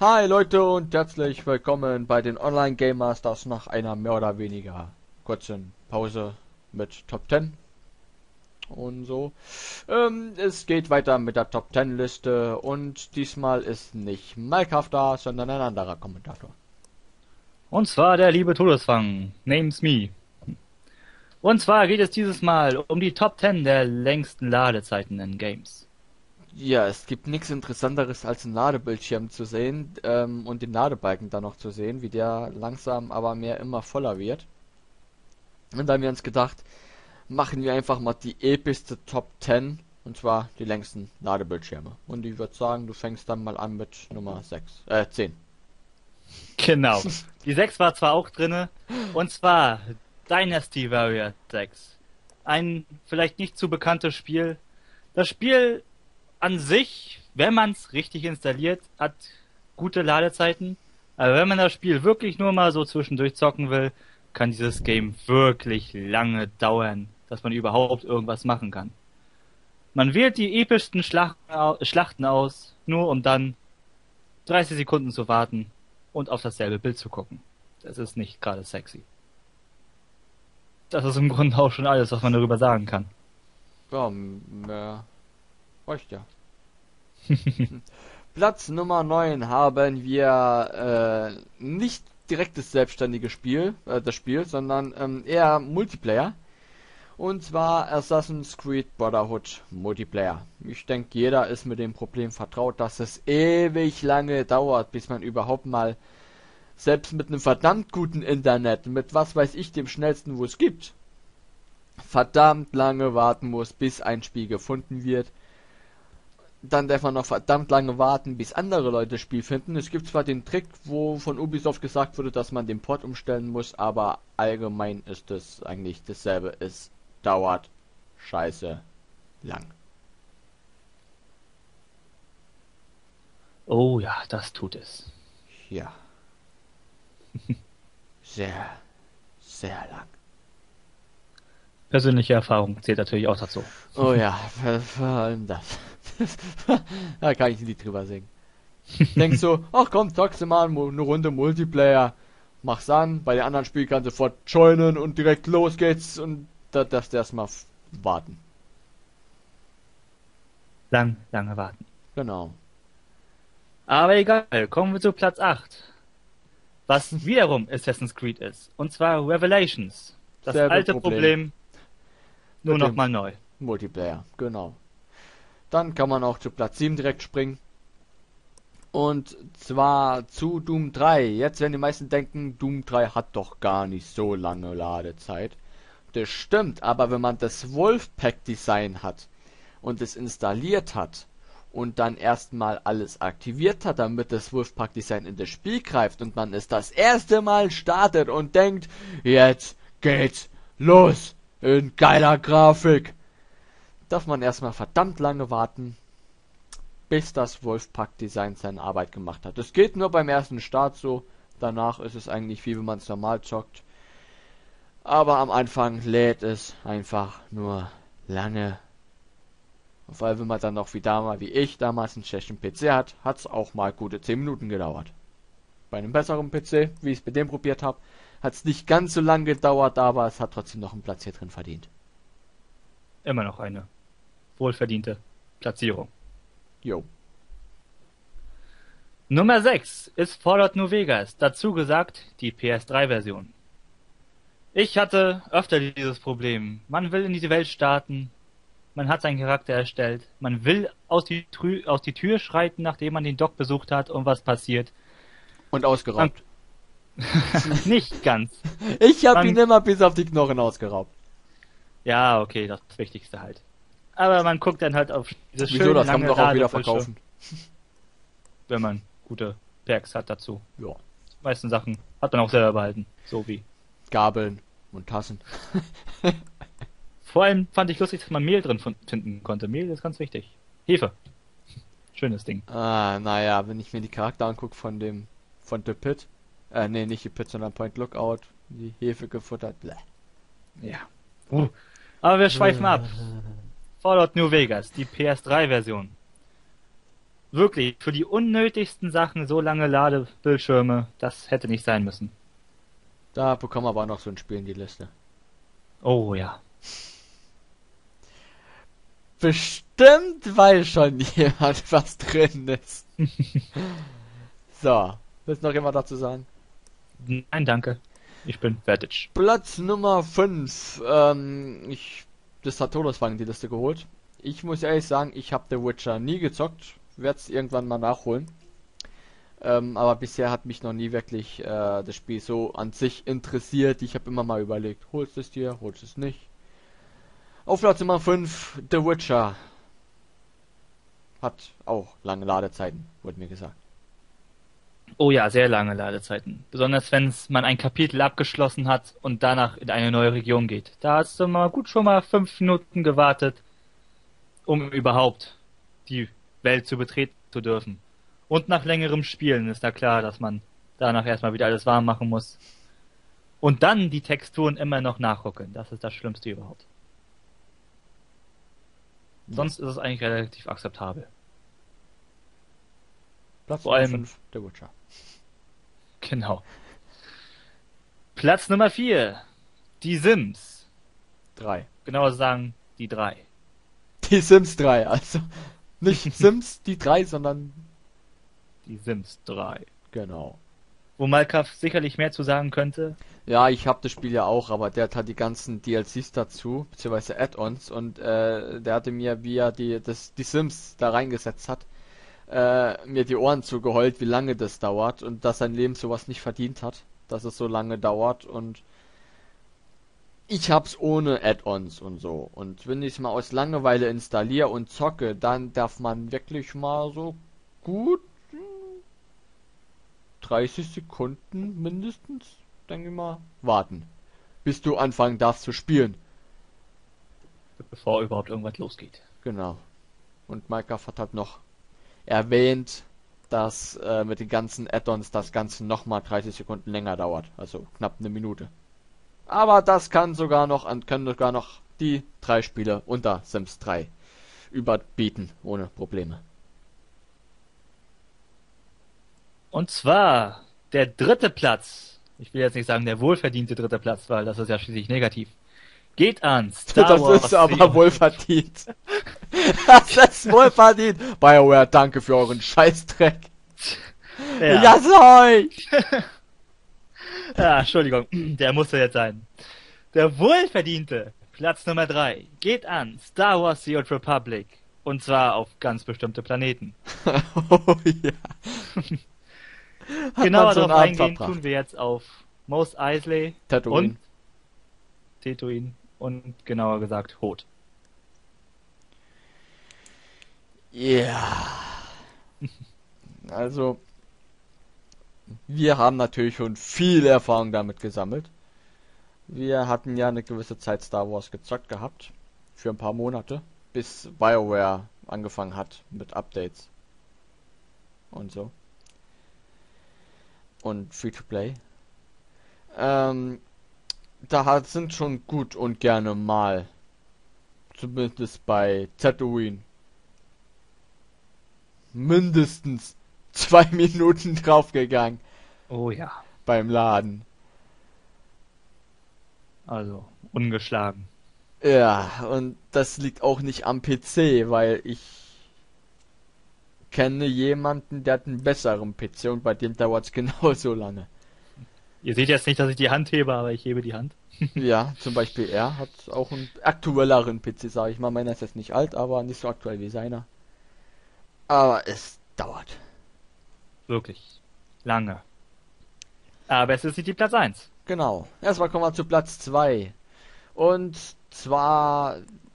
Hi Leute und herzlich willkommen bei den Online Game Masters nach einer mehr oder weniger kurzen Pause mit Top 10 und so. Es geht weiter mit der Top 10 Liste und diesmal ist nicht Minecraft da, sondern ein anderer Kommentator. Und zwar der liebe Todesfang, name's me. Und zwar geht es dieses Mal um die Top 10 der längsten Ladezeiten in Games. Ja, es gibt nichts Interessanteres als einen Ladebildschirm zu sehen und den Ladebalken dann noch zu sehen, wie der langsam aber mehr immer voller wird. Und da haben wir uns gedacht, machen wir einfach mal die epischste Top 10, und zwar die längsten Ladebildschirme. Und ich würde sagen, du fängst dann mal an mit Nummer 10. Genau. Die 6 war zwar auch drinne, und zwar Dynasty Warrior 6. Ein vielleicht nicht zu bekanntes Spiel. Das Spiel an sich, wenn man es richtig installiert, hat gute Ladezeiten. Aber wenn man das Spiel wirklich nur mal so zwischendurch zocken will, kann dieses Game wirklich lange dauern, dass man überhaupt irgendwas machen kann. Man wählt die epischsten Schlachten aus, nur um dann 30 Sekunden zu warten und auf dasselbe Bild zu gucken. Das ist nicht gerade sexy. Das ist im Grunde auch schon alles, was man darüber sagen kann. Ja, mehr reicht ja. Platz Nummer 9 haben wir nicht direkt das selbstständige das Spiel, sondern eher Multiplayer. Und zwar Assassin's Creed Brotherhood Multiplayer. Ich denke, jeder ist mit dem Problem vertraut, dass es ewig lange dauert, bis man überhaupt mal, selbst mit einem verdammt guten Internet, mit was weiß ich, dem schnellsten, wo es gibt, verdammt lange warten muss, bis ein Spiel gefunden wird. Dann darf man noch verdammt lange warten, bis andere Leute das Spiel finden. Es gibt zwar den Trick, wo von Ubisoft gesagt wurde, dass man den Port umstellen muss, aber allgemein ist es eigentlich dasselbe. Es dauert scheiße lang. Oh ja, das tut es. Ja, sehr, sehr lang. Persönliche Erfahrung zählt natürlich auch dazu. Oh ja, vor allem das. Da kann ich ein Lied drüber singen. Denkst so, ach komm, zockst du mal eine Runde Multiplayer. Mach's an, bei den anderen Spielen kannst du sofort joinen und direkt los geht's und da darfst du erstmal warten. Lange warten. Genau. Aber egal, kommen wir zu Platz 8. Was wiederum Assassin's Creed ist. Und zwar Revelations. Das Selbe alte Problem, nur mit dem nochmal neu. Multiplayer, genau. Dann kann man auch zu Platz 7 direkt springen. Und zwar zu Doom 3. Jetzt werden die meisten denken, Doom 3 hat doch gar nicht so lange Ladezeit. Das stimmt, aber wenn man das Wolfpack Design hat und es installiert hat und dann erstmal alles aktiviert hat, damit das Wolfpack Design in das Spiel greift und man es das erste Mal startet und denkt, jetzt geht's los in geiler Grafik, darf man erstmal verdammt lange warten, bis das Wolfpack Design seine Arbeit gemacht hat. Es geht nur beim ersten Start so, danach ist es eigentlich wie wenn man es normal zockt. Aber am Anfang lädt es einfach nur lange. Und vor allem, wenn man dann noch wie ich damals einen schlechten PC hat, hat es auch mal gute 10 Minuten gedauert. Bei einem besseren PC, wie ich es bei dem probiert habe, hat es nicht ganz so lange gedauert, aber es hat trotzdem noch einen Platz hier drin verdient. Immer noch eine wohlverdiente Platzierung. Jo. Nummer 6 ist Fallout New Vegas. Dazu gesagt die PS3-Version. Ich hatte öfter dieses Problem. Man will in diese Welt starten, man hat seinen Charakter erstellt, man will aus die Tür schreiten, nachdem man den Doc besucht hat und was passiert. Und ausgeraubt. Nicht ganz. Ich habe Man, ihn immer bis auf die Knochen ausgeraubt. ja, okay, das Wichtigste halt. Aber man guckt dann halt auf diese Wieso, schöne das kann man lange doch auch wieder Ladebildschirm, verkaufen. wenn man gute Perks hat dazu. Ja. Die meisten Sachen hat man auch selber behalten. So wie. Gabeln und Tassen. Vor allem fand ich lustig, dass man Mehl drin finden konnte. Mehl ist ganz wichtig. Hefe. Schönes Ding. Naja, wenn ich mir die Charakter angucke von The Pit, nee, nicht The Pit, sondern Point Lookout, die Hefe gefuttert, bleh. Ja. Aber wir schweifen ab. Fallout New Vegas, die PS3-Version. Wirklich, für die unnötigsten Sachen so lange Ladebildschirme, das hätte nicht sein müssen. Da bekommen wir aber auch noch so ein Spiel in die Liste. Oh ja. Bestimmt weiß schon jemand, was drin ist. So, willst du noch jemand dazu sagen? Nein, danke. Ich bin fertig. Platz Nummer 5. Das hat Todesfang die Liste geholt. Ich muss ehrlich sagen, ich habe The Witcher nie gezockt. Werde es irgendwann mal nachholen. Aber bisher hat mich noch nie wirklich das Spiel so an sich interessiert. Ich habe immer mal überlegt, holst du es dir, holst du es nicht. Auf Platz Nummer 5, The Witcher. Hat auch lange Ladezeiten, wurde mir gesagt. Oh ja, sehr lange Ladezeiten. Besonders wenn man ein Kapitel abgeschlossen hat und danach in eine neue Region geht. Da hast du mal gut schon mal 5 Minuten gewartet, um überhaupt die Welt zu betreten zu dürfen. Und nach längerem Spielen ist da klar, dass man danach erstmal wieder alles warm machen muss. Und dann die Texturen immer noch nachruckeln. Das ist das Schlimmste überhaupt. Sonst ist es eigentlich relativ akzeptabel. Platz Vor Nummer allem 5, The Witcher. Genau. Platz Nummer 4. Die Sims. 3. Genauer sagen, die 3. Die Sims 3, also nicht Sims die 3, sondern Die Sims 3. genau. Wo Malkaf sicherlich mehr zu sagen könnte. Ja, ich habe das Spiel ja auch, aber der hat halt die ganzen DLCs dazu, beziehungsweise Add-ons und der hatte mir, wie er die Sims da reingesetzt hat, mir die Ohren zugeheult, wie lange das dauert und dass sein Leben sowas nicht verdient hat, dass es so lange dauert und ich hab's ohne Add-ons und so. Und wenn ich es mal aus Langeweile installiere und zocke, dann darf man wirklich mal so gut 30 Sekunden mindestens, denke ich mal, warten, bis du anfangen darfst zu spielen. Bevor überhaupt irgendwas losgeht. Genau. Und Minecraft hat halt noch erwähnt, dass mit den ganzen Add-ons das Ganze nochmal 30 Sekunden länger dauert. Also knapp eine Minute. Aber das können sogar noch die 3 Spiele unter Sims 3 überbieten, ohne Probleme. Und zwar der 3. Platz. Ich will jetzt nicht sagen der wohlverdiente 3. Platz, weil das ist ja schließlich negativ. Geht an Star Das Wars. ist aber wohlverdient. Das ist wohlverdient. BioWare, danke für euren Scheißdreck. Ja. Ich hasse euch. Ja, Entschuldigung, der musste jetzt sein. Der wohlverdiente Platz Nummer 3 geht an Star Wars The Old Republic. Und zwar auf ganz bestimmte Planeten. Oh ja. Genauer so einen darauf Abend eingehen verbracht. tun wir jetzt auf Mos Eisley Tatooine. und Tatooine und genauer gesagt Hoth. Ja. Also, wir haben natürlich schon viel Erfahrung damit gesammelt. Wir hatten ja eine gewisse Zeit Star Wars gezockt gehabt. Für ein paar Monate. Bis BioWare angefangen hat mit Updates. Und so. Und Free-to-Play. Sind schon gut und gerne mal, zumindest bei Tatooine, mindestens 2 Minuten draufgegangen Oh ja, beim Laden. also ungeschlagen. Ja, und das liegt auch nicht am PC, weil ich kenne jemanden, der hat einen besseren PC und bei dem dauert es genauso lange. Ihr seht jetzt nicht, dass ich die Hand hebe, aber ich hebe die Hand. Ja, zum Beispiel er hat auch einen aktuelleren PC, sage ich mal. Meiner ist jetzt nicht alt, aber nicht so aktuell wie seiner. Aber es dauert. Wirklich. Lange. Aber es ist nicht die Platz 1. Genau. Erstmal kommen wir zu Platz 2. Und zwar,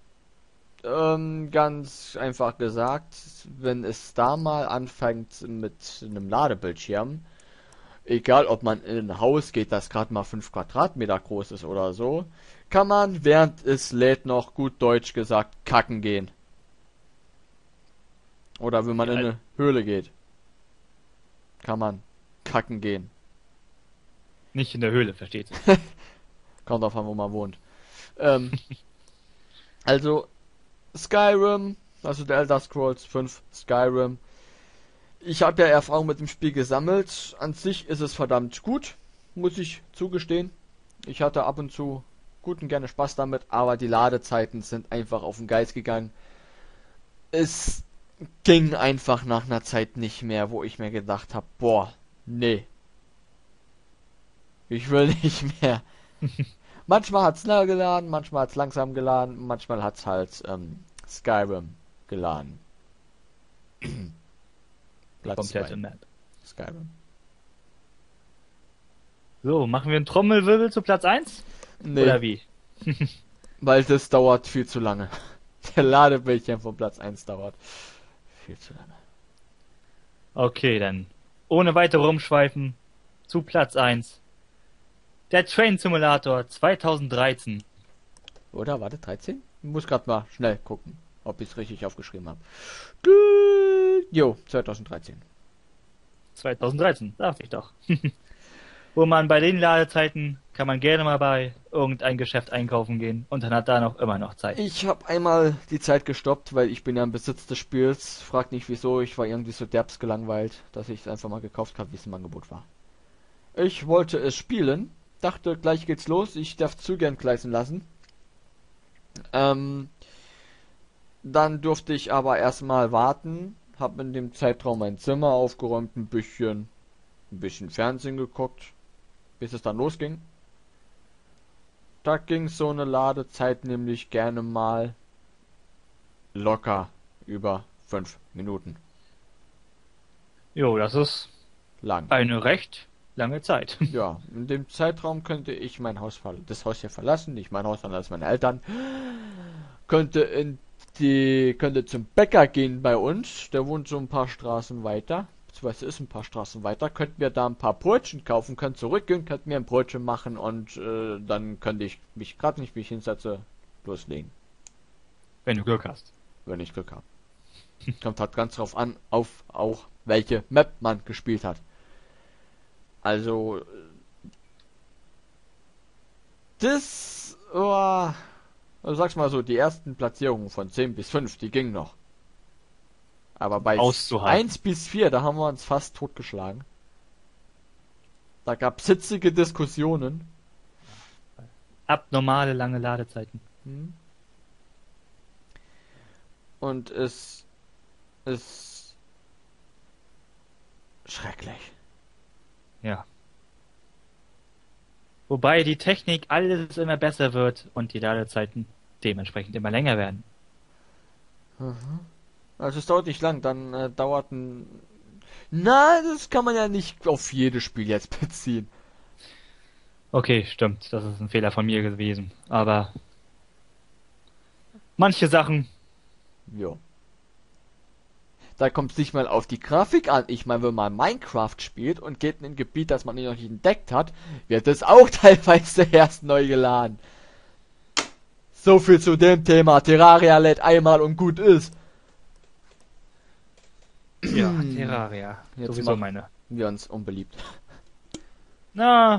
ganz einfach gesagt, wenn es da mal anfängt mit einem Ladebildschirm, egal ob man in ein Haus geht, das gerade mal 5 Quadratmeter groß ist oder so, kann man, während es lädt, noch gut deutsch gesagt, kacken gehen. Oder wenn man in eine Höhle geht, kann man kacken gehen. Nicht in der Höhle, versteht sich. Kommt drauf an, wo man wohnt. Also Skyrim, also der Elder Scrolls 5 Skyrim, Ich habe ja Erfahrung mit dem Spiel gesammelt. An sich ist es verdammt gut, muss ich zugestehen. Ich hatte ab und zu gut und gerne Spaß damit, aber die Ladezeiten sind einfach auf den Geist gegangen. Es ging einfach nach einer Zeit nicht mehr, wo ich mir gedacht habe, boah, nee, ich will nicht mehr. Manchmal hat's schnell geladen, manchmal hat's langsam geladen, manchmal hat's halt Skyrim geladen. Platz Komplett 2. im Map. Skyrim. So, machen wir einen Trommelwirbel zu Platz 1? Nee, Oder wie? weil das dauert viel zu lange. Der Ladebildschirm von Platz 1 dauert viel zu lange. Okay, dann. Ohne weiter rumschweifen. Zu Platz 1. Der Train Simulator 2013. Oder? Warte, 13? Ich muss gerade mal schnell gucken, ob ich es richtig aufgeschrieben habe. Jo, 2013. 2013, darf ich doch. Wo man bei den Ladezeiten kann man gerne mal bei irgendein Geschäft einkaufen gehen und dann hat da noch immer noch Zeit. Ich habe einmal die Zeit gestoppt, weil ich bin ja im Besitz des Spiels. Frag nicht wieso, ich war irgendwie so derbs gelangweilt, dass ich es einfach mal gekauft habe, wie es im Angebot war. Ich wollte es spielen, dachte gleich geht's los, ich darf zu gern gleisen lassen. Dann durfte ich aber erstmal warten, habe in dem Zeitraum mein Zimmer aufgeräumt, ein bisschen Fernsehen geguckt, bis es dann losging. Da ging so eine Ladezeit nämlich gerne mal locker über 5 Minuten Jo, das ist lang. eine recht lange Zeit. Ja, in dem Zeitraum könnte ich das Haus hier verlassen, nicht mein Haus, sondern das meine Eltern. Könnte zum Bäcker gehen bei uns, der wohnt so ein paar Straßen weiter, beziehungsweise ist ein paar Straßen weiter, könnten wir da ein paar Brötchen kaufen, können zurückgehen, könnten mir ein Brötchen machen und dann könnte ich mich gerade nicht, wie ich hinsetze, loslegen, Wenn du Glück hast. wenn ich Glück habe. Kommt halt ganz drauf an, auf auch welche Map man gespielt hat. Also, das war, also sag's mal so, die ersten Platzierungen von 10 bis 5, die gingen noch. Aber bei Auszuhalten. 1 bis 4, da haben wir uns fast totgeschlagen. Da gab's hitzige Diskussionen. Abnormale lange Ladezeiten. Und es ist schrecklich. Ja. Wobei die Technik alles immer besser wird und die Ladezeiten dementsprechend immer länger werden. Also es dauert nicht lang, dann Na, das kann man ja nicht auf jedes Spiel jetzt beziehen. Okay, stimmt, das ist ein Fehler von mir gewesen. Aber manche Sachen, Jo. Da kommt es nicht mal auf die Grafik an. Ich meine, wenn man Minecraft spielt und geht in ein Gebiet, das man noch nicht entdeckt hat, wird es auch teilweise erst neu geladen. So viel zu dem Thema. Terraria lädt einmal und gut ist. ja, Terraria, Jetzt sowieso machen meine. wir uns unbeliebt. Na,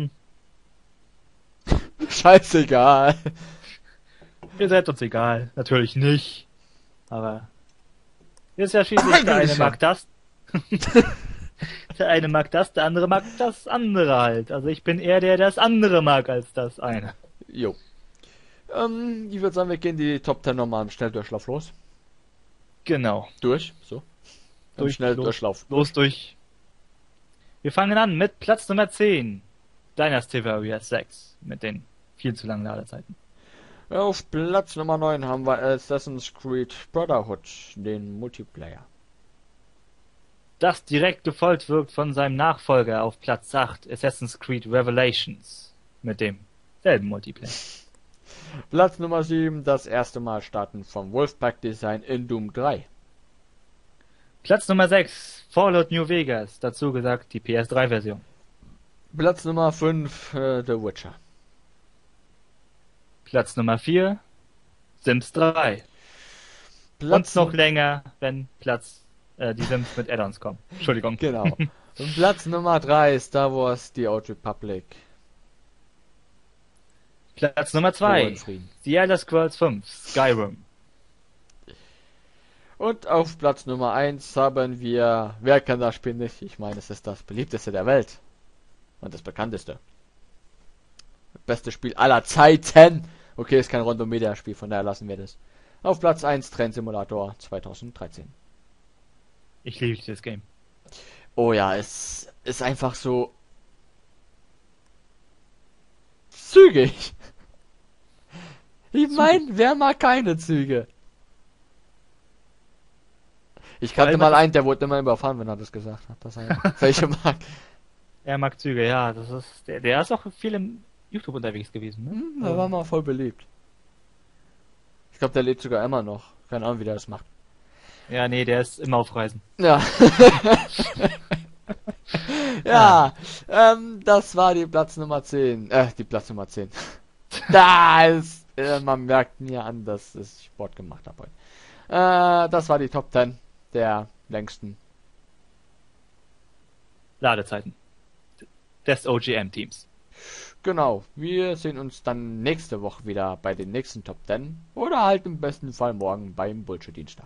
Scheißegal. ihr seid uns egal. Natürlich nicht. Aber ist ja schließlich der eine mag das. Der eine mag das, der andere mag das andere halt. Also ich bin eher der, der das andere mag als das eine. Jo. Ich würde sagen, wir gehen die Top 10 nochmal im Schnelldurchlauf los. Genau. Durch, so. Im Schnelldurchlauf. Los durch. Wir fangen an mit Platz Nummer 10. Dynasty Warriors 6. Mit den viel zu langen Ladezeiten. Auf Platz Nummer 9 haben wir Assassin's Creed Brotherhood, den Multiplayer. Das direkt gefolgt wird von seinem Nachfolger auf Platz 8, Assassin's Creed Revelations. Mit dem selben Multiplayer. Platz Nummer 7, das erste Mal starten vom Wolfpack Design in Doom 3. Platz Nummer 6, Fallout New Vegas. Dazu gesagt die PS3-Version. Platz Nummer 5, The Witcher. Platz Nummer 4, Sims 3. Platz Und noch länger, wenn die Sims mit Add-ons kommen. Entschuldigung. Genau. Und Platz Nummer 3, Star Wars The Old Republic. Platz Nummer 2, The Elder Scrolls 5, Skyrim. Und auf Platz Nummer 1 haben wir, wer kennt das Spiel nicht? Ich meine, es ist das beliebteste der Welt. Und das bekannteste. Das beste Spiel aller Zeiten. Okay, ist kein Rondo-Media-Spiel, von daher lassen wir das. Auf Platz 1 Train Simulator 2013. Ich liebe dieses Game. Oh ja, es ist einfach so zügig. Ich meine, wer mag keine Züge? Ich kannte mal einen, der wurde immer überfahren, wenn er das gesagt hat. Dass er welche mag. Er mag Züge, ja. Das ist der ist auch viel im YouTube unterwegs gewesen. Ne? Der war mal voll beliebt. Ich glaube, der lebt sogar immer noch. Keine Ahnung, wie der das macht. Ja, nee, der ist immer auf Reisen. Ja. Ja, das war die Platz Nummer 10. Die Platz Nummer 10. Da ist, man merkt mir an, dass ich Sport gemacht habe heute. Das war die Top 10 der längsten Ladezeiten des OGM-Teams. Genau, wir sehen uns dann nächste Woche wieder bei den nächsten Top 10 oder halt im besten Fall morgen beim Bullshit-Dienstag.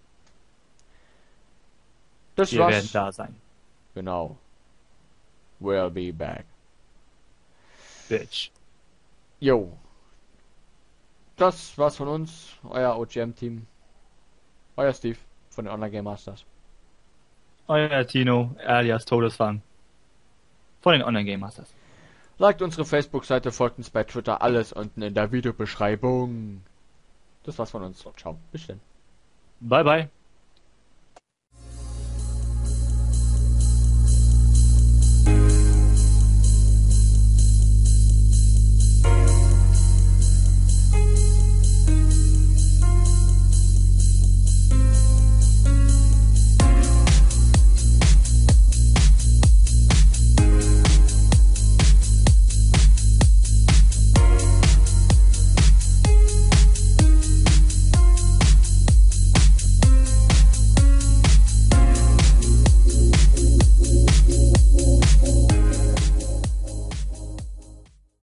Das Wir war's. werden da sein. Genau. We'll be back. Bitch. Jo. Das war's von uns, euer OGM-Team. Euer Steve von den Online Game Masters. Euer Tino, alias Todesfang. Von den Online Game Masters. Liked unsere Facebook-Seite, folgt uns bei Twitter, alles unten in der Videobeschreibung. Das war's von uns. Ciao. Bis dann. Bye bye.